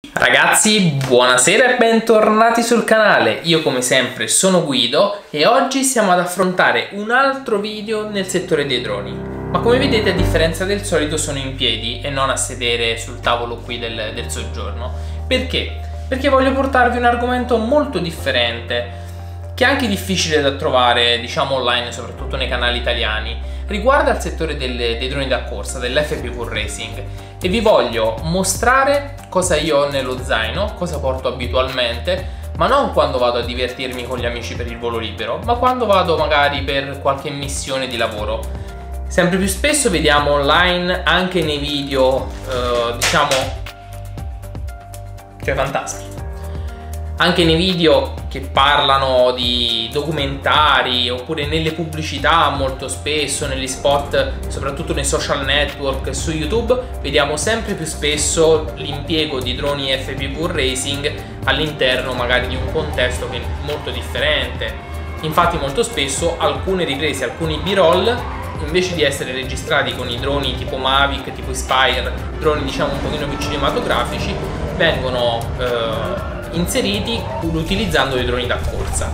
Ragazzi, buonasera e bentornati sul canale. Io come sempre sono Guido e oggi stiamo ad affrontare un altro video nel settore dei droni. Ma come vedete, a differenza del solito, sono in piedi e non a sedere sul tavolo qui del soggiorno. Perché? Perché voglio portarvi un argomento molto differente, che è anche difficile da trovare, diciamo, online, soprattutto nei canali italiani. Riguarda il settore dei droni da corsa, dell'FPV Racing, e vi voglio mostrare cosa io ho nello zaino, cosa porto abitualmente, ma non quando vado a divertirmi con gli amici per il volo libero, ma quando vado magari per qualche missione di lavoro. Sempre più spesso vediamo online, anche nei video, cioè fantasmi. Anche nei video che parlano di documentari oppure nelle pubblicità, molto spesso negli spot, soprattutto nei social network e su YouTube, vediamo sempre più spesso l'impiego di droni FPV Racing all'interno magari di un contesto che è molto differente. Infatti molto spesso alcune riprese, alcuni B-roll, invece di essere registrati con i droni tipo Mavic, tipo Inspire, droni diciamo un pochino più cinematografici, vengono inseriti utilizzando i droni da corsa.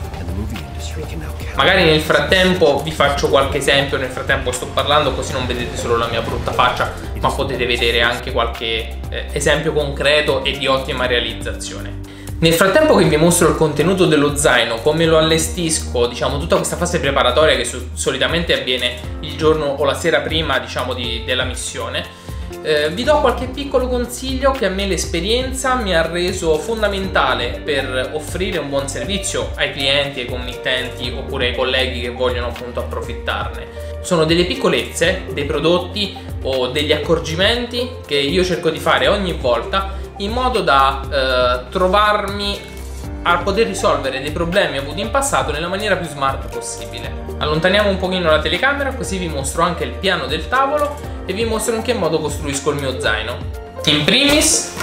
Magari nel frattempo vi faccio qualche esempio, nel frattempo sto parlando, così non vedete solo la mia brutta faccia, ma potete vedere anche qualche esempio concreto e di ottima realizzazione. Nel frattempo che vi mostro il contenuto dello zaino, come lo allestisco, diciamo tutta questa fase preparatoria che solitamente avviene il giorno o la sera prima, diciamo, della missione, vi do qualche piccolo consiglio che a me l'esperienza mi ha reso fondamentale per offrire un buon servizio ai clienti, ai committenti oppure ai colleghi che vogliono appunto approfittarne. Sono delle piccolezze, dei prodotti o degli accorgimenti che io cerco di fare ogni volta in modo da trovarmi a poter risolvere dei problemi avuti in passato nella maniera più smart possibile. Allontaniamo un pochino la telecamera, così vi mostro anche il piano del tavolo e vi mostro in che modo costruisco il mio zaino. In primis,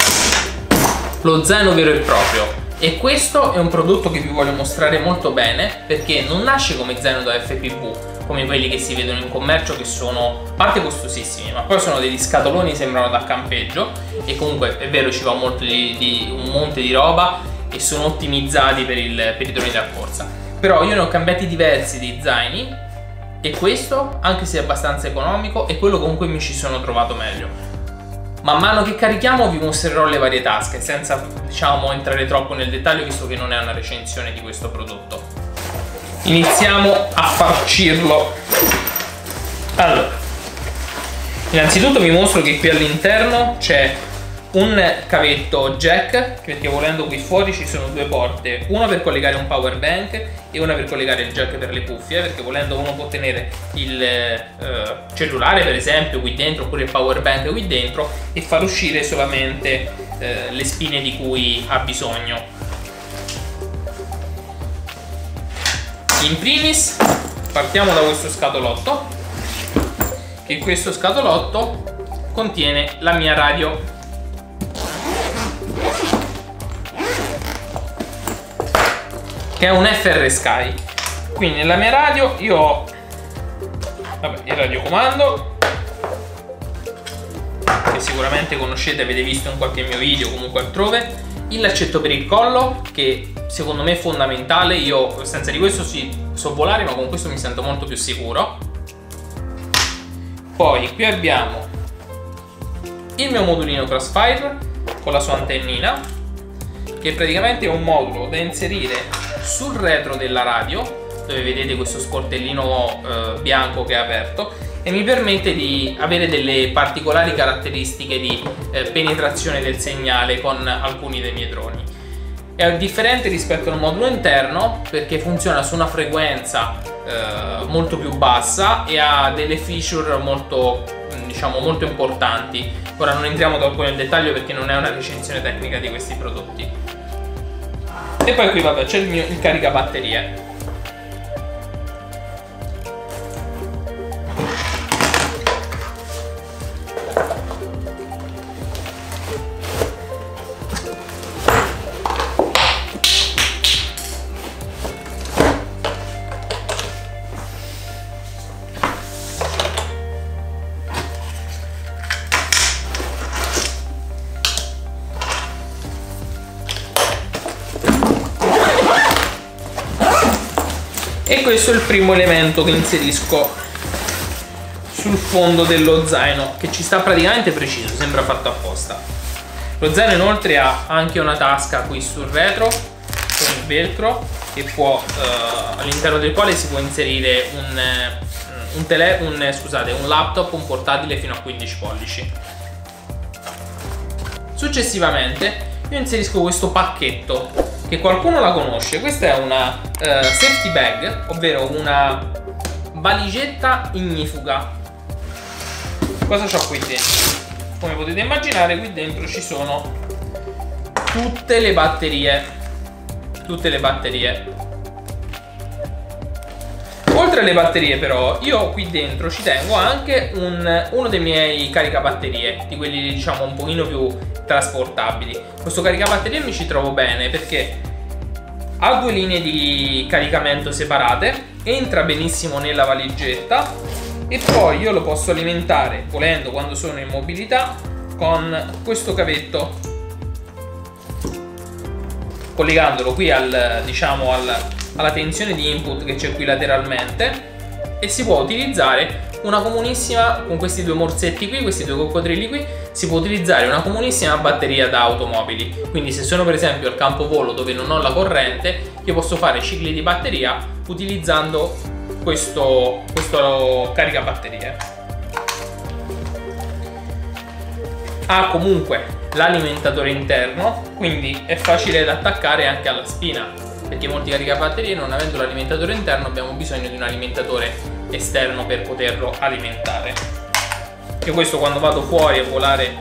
lo zaino vero e proprio, e questo è un prodotto che vi voglio mostrare molto bene perché non nasce come zaino da FPV come quelli che si vedono in commercio, che sono a parte costosissimi, ma poi sono degli scatoloni, sembrano da campeggio, e comunque è vero, ci va molto un monte di roba e sono ottimizzati per i droni da corsa. Però io ne ho cambiati diversi di zaini e questo, anche se è abbastanza economico, è quello con cui mi ci sono trovato meglio. Man mano che carichiamo vi mostrerò le varie tasche, senza diciamo entrare troppo nel dettaglio, visto che non è una recensione di questo prodotto. Iniziamo a farcirlo. Allora, innanzitutto vi mostro che qui all'interno c'è un cavetto jack, perché volendo qui fuori ci sono due porte, una per collegare un power bank e una per collegare il jack per le cuffie, perché volendo uno può tenere il cellulare per esempio qui dentro, oppure il power bank qui dentro, e far uscire solamente le spine di cui ha bisogno. In primis partiamo da questo scatolotto, che questo scatolotto contiene la mia radio, che è un FR Sky. Quindi nella mia radio io ho il radiocomando, che sicuramente conoscete, avete visto in qualche mio video o comunque altrove, il laccetto per il collo, che secondo me è fondamentale. Io senza di questo so volare, ma con questo mi sento molto più sicuro. Poi qui abbiamo il mio modulino Crossfire con la sua antennina, che praticamente è un modulo da inserire sul retro della radio, dove vedete questo sportellino bianco che è aperto, e mi permette di avere delle particolari caratteristiche di penetrazione del segnale con alcuni dei miei droni. È differente rispetto al modulo interno perché funziona su una frequenza molto più bassa e ha delle feature molto, diciamo, molto importanti. Ora non entriamo troppo nel dettaglio perché non è una recensione tecnica di questi prodotti. E poi qui vabbè c'è il caricabatterie. E questo è il primo elemento che inserisco sul fondo dello zaino, che ci sta praticamente preciso, sembra fatto apposta. Lo zaino inoltre ha anche una tasca qui sul retro con il velcro, che può all'interno del quale si può inserire un laptop, un portatile fino a 15 pollici. Successivamente io inserisco questo pacchetto, che qualcuno la conosce. Questa è una safety bag, ovvero una valigetta ignifuga. Cosa c'ho qui dentro? Come potete immaginare, qui dentro ci sono tutte le batterie. Oltre alle batterie però, io qui dentro ci tengo anche uno dei miei caricabatterie, di quelli diciamo un pochino più trasportabili. Questo caricabatterie mi ci trovo bene perché ha 2 linee di caricamento separate, entra benissimo nella valigetta e poi io lo posso alimentare, volendo, quando sono in mobilità, con questo cavetto, collegandolo qui alla tensione di input che c'è qui lateralmente, e si può utilizzare una comunissima, con questi 2 morsetti qui, questi 2 coccodrilli qui, si può utilizzare una comunissima batteria da automobili. Quindi se sono per esempio al campo volo dove non ho la corrente, io posso fare cicli di batteria utilizzando questo caricabatterie. Ha comunque l'alimentatore interno, quindi è facile da attaccare anche alla spina, perché molti caricabatterie, non avendo l'alimentatore interno, abbiamo bisogno di un alimentatore esterno per poterlo alimentare. Io questo, quando vado fuori a volare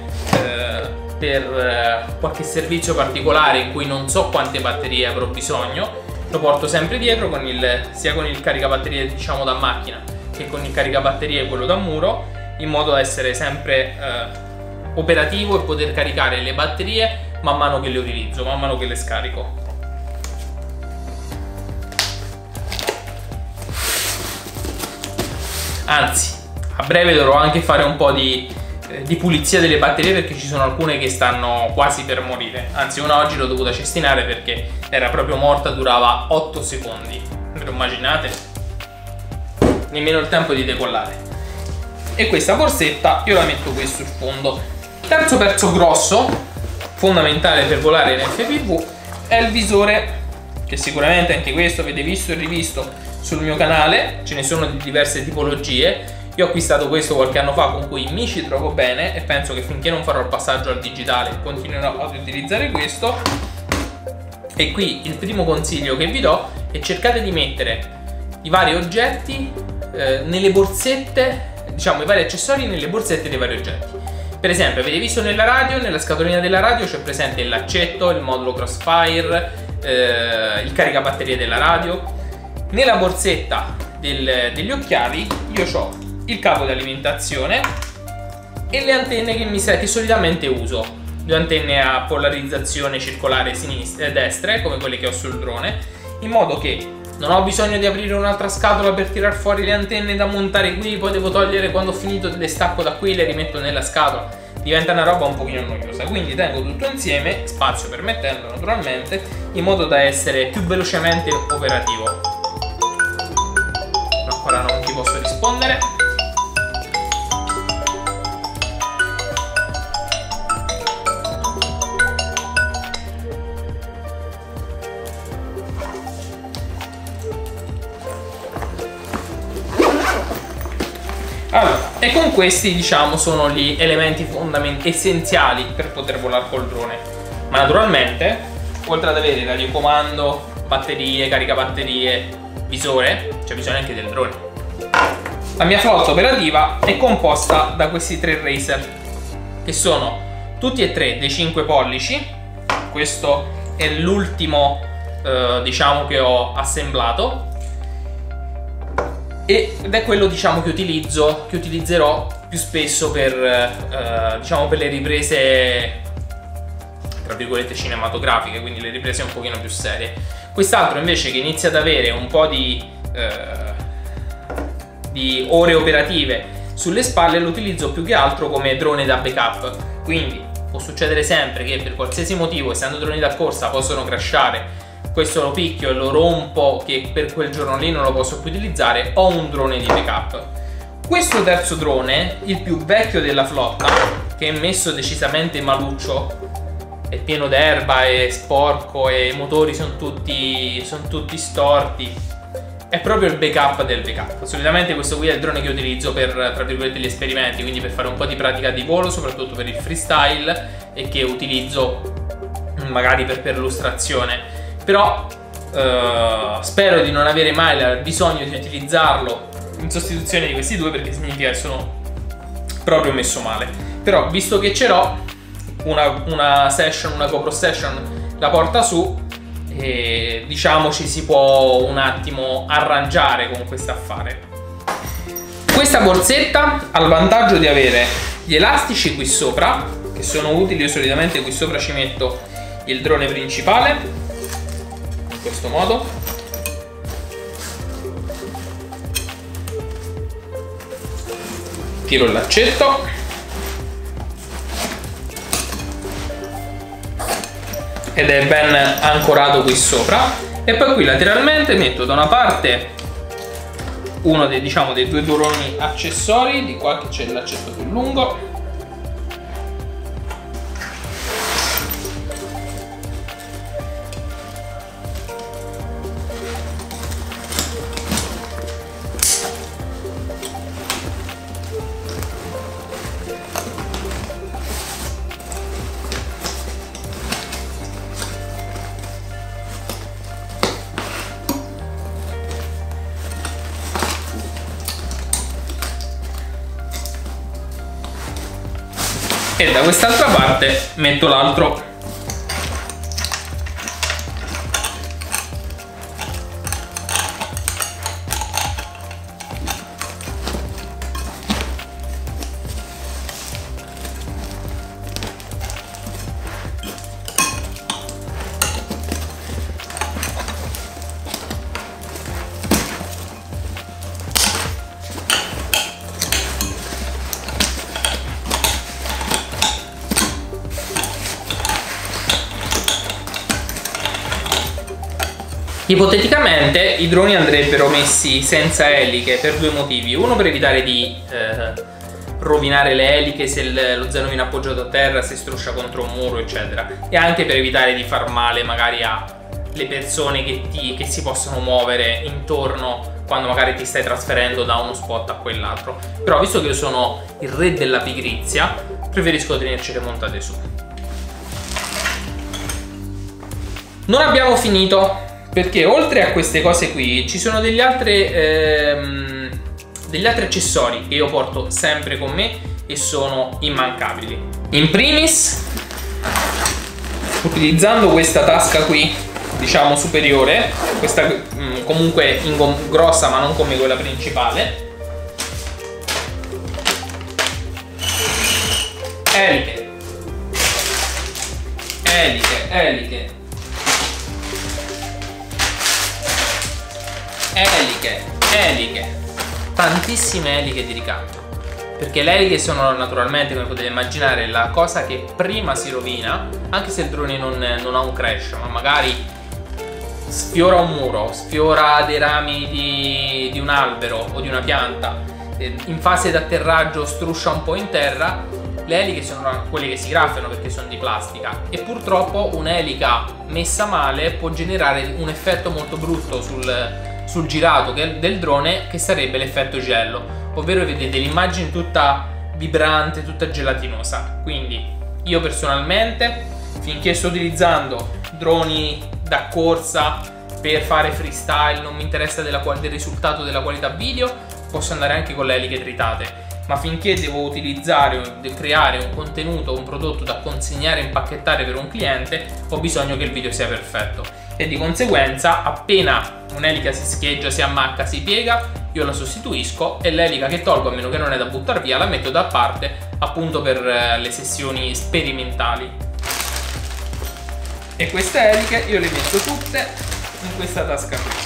per qualche servizio particolare in cui non so quante batterie avrò bisogno, lo porto sempre dietro sia con il caricabatterie diciamo da macchina che con il caricabatterie quello da muro, in modo da essere sempre operativo e poter caricare le batterie man mano che le utilizzo, man mano che le scarico. Anzi, a breve dovrò anche fare un po' di pulizia delle batterie, perché ci sono alcune che stanno quasi per morire. Anzi, una oggi l'ho dovuta cestinare perché era proprio morta, durava 8 secondi. Ve lo immaginate? Nemmeno il tempo di decollare. E questa borsetta io la metto qui sul fondo. Terzo pezzo grosso, fondamentale per volare in FPV, è il visore, che sicuramente anche questo avete visto e rivisto sul mio canale. Ce ne sono di diverse tipologie. Io ho acquistato questo qualche anno fa, con cui mi ci trovo bene, e penso che finché non farò il passaggio al digitale continuerò ad utilizzare questo. E qui il primo consiglio che vi do è: cercate di mettere i vari oggetti nelle borsette, diciamo i vari accessori nelle borsette dei vari oggetti. Per esempio, avete visto nella radio, nella scatolina della radio c'è presente il laccetto, il modulo Crossfire, il caricabatterie della radio. Nella borsetta degli occhiali io ho il cavo di alimentazione e le antenne che solitamente uso, 2 antenne a polarizzazione circolare destra, come quelle che ho sul drone, in modo che non ho bisogno di aprire un'altra scatola per tirar fuori le antenne da montare qui, poi devo togliere, quando ho finito le stacco da qui, le rimetto nella scatola, diventa una roba un pochino noiosa. Quindi tengo tutto insieme, spazio permettendo naturalmente, in modo da essere più velocemente operativo. No, ora non ti posso rispondere. Allora, e con questi diciamo sono gli elementi essenziali per poter volare col drone. Ma naturalmente, oltre ad avere radiocomando, batterie, caricabatterie, visore, c'è bisogno anche del drone. La mia flotta operativa è composta da questi 3 racer, che sono tutti e 3 dei 5 pollici. Questo è l'ultimo diciamo che ho assemblato, ed è quello diciamo che utilizzerò più spesso per diciamo per le riprese tra virgolette cinematografiche, quindi le riprese un pochino più serie. Quest'altro invece, che inizia ad avere un po' di ore operative sulle spalle, lo utilizzo più che altro come drone da backup. Quindi può succedere sempre che per qualsiasi motivo, essendo droni da corsa, possono crashare questo lo picchio e lo rompo, che per quel giorno lì non lo posso più utilizzare, ho un drone di backup. Questo terzo drone, il più vecchio della flotta, che è messo decisamente maluccio, è pieno d'erba, è sporco e i motori sono tutti storti, è proprio il backup del backup. Solitamente questo qui è il drone che utilizzo per, tra virgolette, gli esperimenti, quindi per fare un po' di pratica di volo, soprattutto per il freestyle, e che utilizzo magari per perlustrazione. Però spero di non avere mai il bisogno di utilizzarlo in sostituzione di questi due, perché significa che sono proprio messo male. Però visto che ce l'ho, una GoPro Session la porta su, e diciamo ci si può un attimo arrangiare con questo affare. Questa borsetta ha il vantaggio di avere gli elastici qui sopra, che sono utili. Io solitamente qui sopra ci metto il drone principale, in questo modo, tiro il laccetto ed è ben ancorato qui sopra, e poi qui lateralmente metto da una parte uno dei, diciamo, dei due droni accessori, di qua che c'è il laccetto più lungo, e da quest'altra parte metto l'altro. Ipoteticamente i droni andrebbero messi senza eliche per due motivi: uno, per evitare di rovinare le eliche se lo zaino viene appoggiato a terra, si struscia contro un muro eccetera, e anche per evitare di far male magari alle persone che si possono muovere intorno quando magari ti stai trasferendo da uno spot a quell'altro. Però visto che io sono il re della pigrizia, preferisco tenercele montate su. Non abbiamo finito, perché oltre a queste cose qui ci sono degli altri accessori che io porto sempre con me e sono immancabili. In primis, utilizzando questa tasca qui, diciamo superiore, questa comunque grossa ma non come quella principale, eliche, tantissime eliche di ricambio, perché le eliche sono naturalmente, come potete immaginare, la cosa che prima si rovina, anche se il drone non ha un crash, ma magari sfiora un muro, sfiora dei rami di un albero o di una pianta, in fase di atterraggio struscia un po' in terra. Le eliche sono quelle che si graffiano perché sono di plastica, e purtroppo un'elica messa male può generare un effetto molto brutto sul girato del drone, che sarebbe l'effetto gelo, ovvero vedete l'immagine tutta vibrante, tutta gelatinosa. Quindi io personalmente, finché sto utilizzando droni da corsa per fare freestyle, non mi interessa del risultato della qualità video, posso andare anche con le eliche tritate. Ma finché devo utilizzare, creare un contenuto, un prodotto da consegnare e impacchettare per un cliente, ho bisogno che il video sia perfetto, e di conseguenza appena un'elica si scheggia, si ammacca, si piega, io la sostituisco, e l'elica che tolgo, a meno che non è da buttare via, la metto da parte appunto per le sessioni sperimentali. E queste eliche io le metto tutte in questa tasca qui.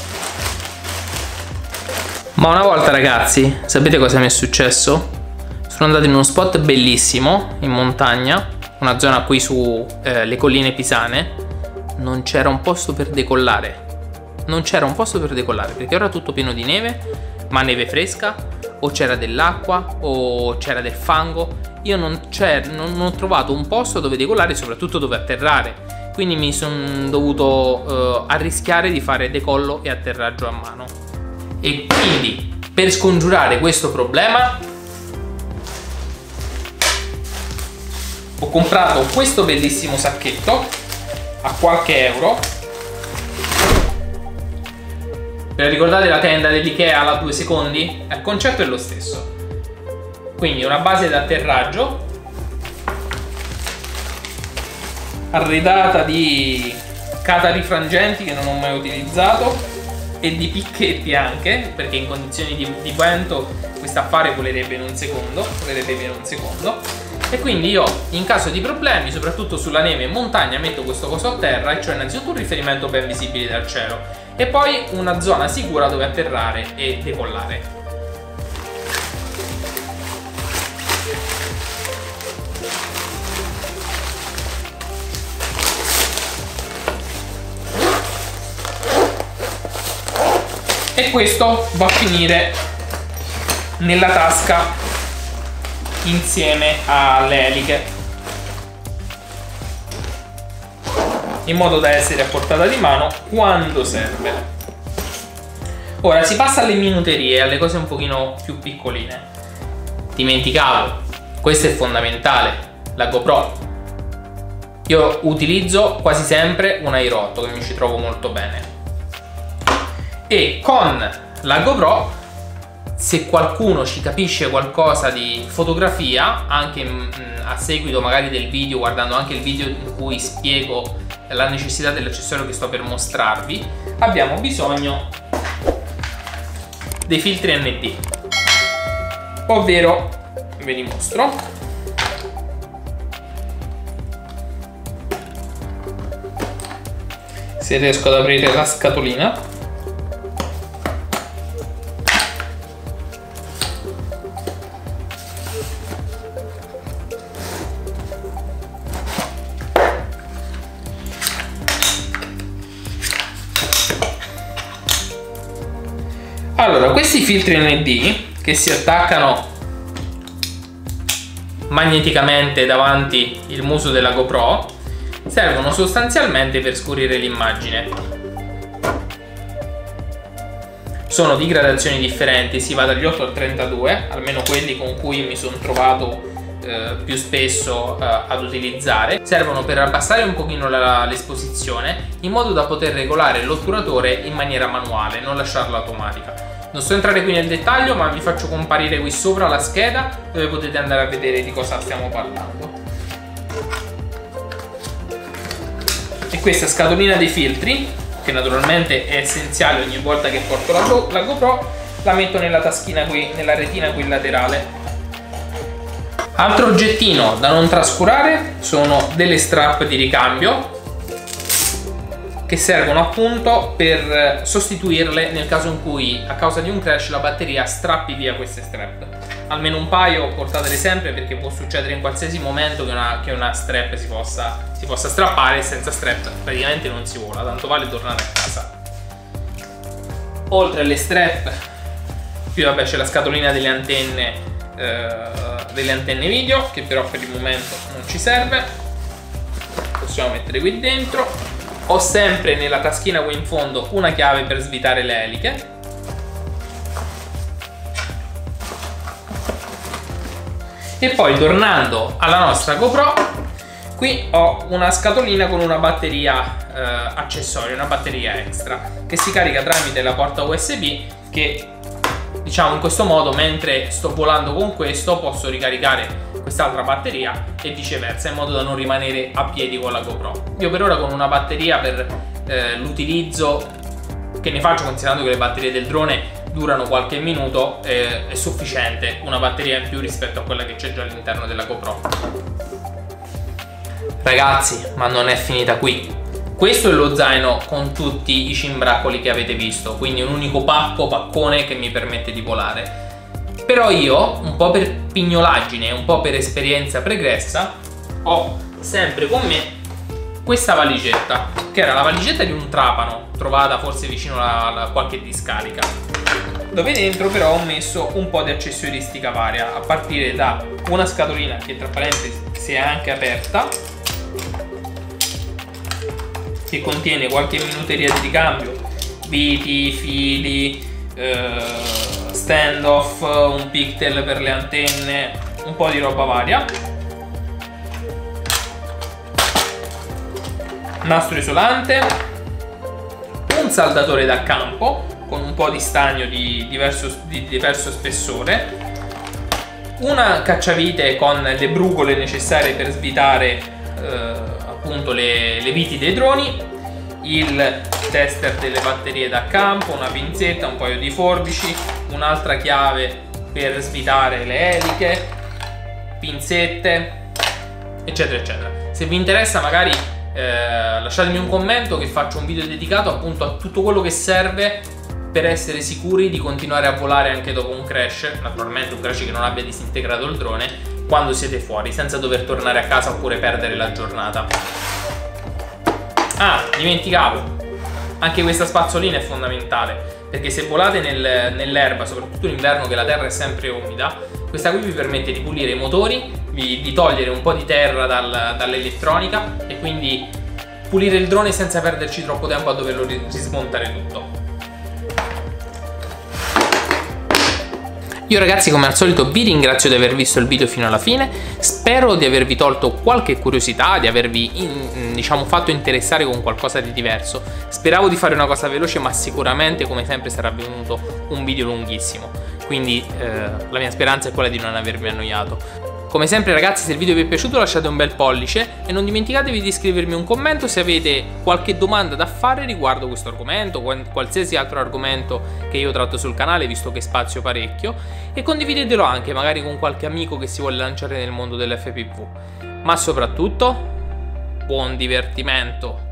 Ma una volta, ragazzi, sapete cosa mi è successo? Sono andato in uno spot bellissimo in montagna, una zona qui su le colline pisane. Non c'era un posto per decollare. Non c'era un posto per decollare perché era tutto pieno di neve, ma neve fresca, o c'era dell'acqua o c'era del fango. Io non ho trovato un posto dove decollare e soprattutto dove atterrare, quindi mi sono dovuto arrischiare di fare decollo e atterraggio a mano. E quindi, per scongiurare questo problema, ho comprato questo bellissimo sacchetto a qualche euro. Ricordate la tenda dell'Ikea alla 2 secondi? Il concetto è lo stesso. Quindi una base d'atterraggio arredata di catarifrangenti che non ho mai utilizzato e di picchetti anche, perché in condizioni di vento questo affare volerebbe in un secondo. E quindi io, in caso di problemi, soprattutto sulla neve in montagna, metto questo coso a terra, e cioè innanzitutto un riferimento ben visibile dal cielo e poi una zona sicura dove atterrare e decollare. E questo va a finire nella tasca insieme alle eliche, in modo da essere a portata di mano quando serve. Ora si passa alle minuterie, alle cose un pochino più piccoline. Dimenticavo, questo è fondamentale, la GoPro. Io utilizzo quasi sempre un Air 8 che mi ci trovo molto bene. E con la GoPro, se qualcuno ci capisce qualcosa di fotografia, anche a seguito magari del video, guardando anche il video in cui spiego la necessità dell'accessorio che sto per mostrarvi, abbiamo bisogno dei filtri ND, ovvero, ve li mostro, se riesco ad aprire la scatolina. Allora, questi filtri ND che si attaccano magneticamente davanti il muso della GoPro servono sostanzialmente per scurire l'immagine. Sono di gradazioni differenti, si va dagli 8 al 32, almeno quelli con cui mi sono trovato più spesso ad utilizzare. Servono per abbassare un pochino l'esposizione, in modo da poter regolare l'otturatore in maniera manuale, non lasciarla automatica. Non sto entrare qui nel dettaglio, ma vi faccio comparire qui sopra la scheda dove potete andare a vedere di cosa stiamo parlando. E questa scatolina dei filtri, che naturalmente è essenziale ogni volta che porto la GoPro, la metto nella taschina qui, nella retina qui laterale. Altro oggettino da non trascurare sono delle strap di ricambio, che servono appunto per sostituirle nel caso in cui a causa di un crash la batteria strappi via queste strap. Almeno un paio portatele sempre, perché può succedere in qualsiasi momento che una strap si possa strappare, e senza strap praticamente non si vola, tanto vale tornare a casa. Oltre alle strap, qui vabbè c'è la scatolina delle antenne video, che però per il momento non ci serve, possiamo mettere qui dentro. Ho sempre nella taschina qui in fondo una chiave per svitare le eliche. E poi, tornando alla nostra GoPro, qui ho una scatolina con una batteria accessoria, una batteria extra, che si carica tramite la porta USB, che diciamo in questo modo, mentre sto volando con questo, posso ricaricare quest'altra batteria e viceversa, in modo da non rimanere a piedi con la GoPro. Io per ora con una batteria per l'utilizzo che ne faccio, considerando che le batterie del drone durano qualche minuto, è sufficiente, una batteria in più rispetto a quella che c'è già all'interno della GoPro. Ragazzi, ma non è finita qui. Questo è lo zaino con tutti i cimbraccoli che avete visto, quindi un unico paccone che mi permette di volare. Però io, un po' per pignolaggine e un po' per esperienza pregressa, ho sempre con me questa valigetta, che era la valigetta di un trapano, trovata forse vicino a qualche discarica, dove dentro però ho messo un po' di accessoristica varia, a partire da una scatolina che tra parentesi si è anche aperta, che contiene qualche minuteria di ricambio, viti, fili, standoff, un pictel per le antenne, un po' di roba varia, nastro isolante, un saldatore da campo con un po' di stagno di diverso spessore, una cacciavite con le brugole necessarie per svitare appunto le viti dei droni, il tester delle batterie da campo, una pinzetta, un paio di forbici, un'altra chiave per svitare le eliche, pinzette, eccetera eccetera. Se vi interessa magari lasciatemi un commento che faccio un video dedicato appunto a tutto quello che serve per essere sicuri di continuare a volare anche dopo un crash, naturalmente un crash che non abbia disintegrato il drone, quando siete fuori, senza dover tornare a casa oppure perdere la giornata. Ah, dimenticavo, anche questa spazzolina è fondamentale, perché se volate nell'erba, soprattutto in inverno che la terra è sempre umida, questa qui vi permette di pulire i motori, di togliere un po' di terra dall'elettronica e quindi pulire il drone senza perderci troppo tempo a doverlo rismontare tutto. Io ragazzi, come al solito vi ringrazio di aver visto il video fino alla fine, spero di avervi tolto qualche curiosità, di avervi diciamo fatto interessare con qualcosa di diverso. Speravo di fare una cosa veloce, ma sicuramente come sempre sarà venuto un video lunghissimo, quindi la mia speranza è quella di non avervi annoiato. Come sempre ragazzi, se il video vi è piaciuto lasciate un bel pollice e non dimenticatevi di scrivermi un commento se avete qualche domanda da fare riguardo questo argomento o qualsiasi altro argomento che io tratto sul canale, visto che spazio parecchio, e condividetelo anche magari con qualche amico che si vuole lanciare nel mondo dell'FPV. Ma soprattutto, buon divertimento!